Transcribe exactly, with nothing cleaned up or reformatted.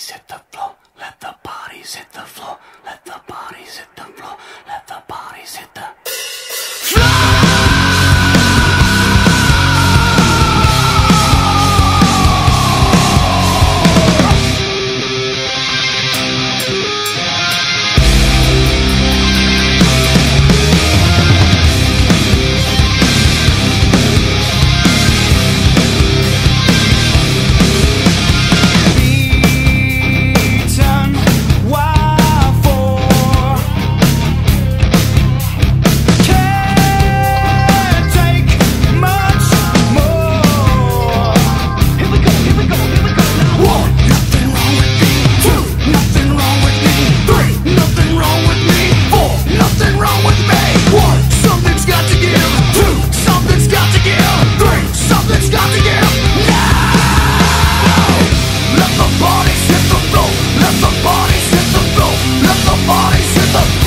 bodies hit the floor. Let the bodies hit the floor. Let the bodies hit the floor. Let the bodies hit the bodies hit the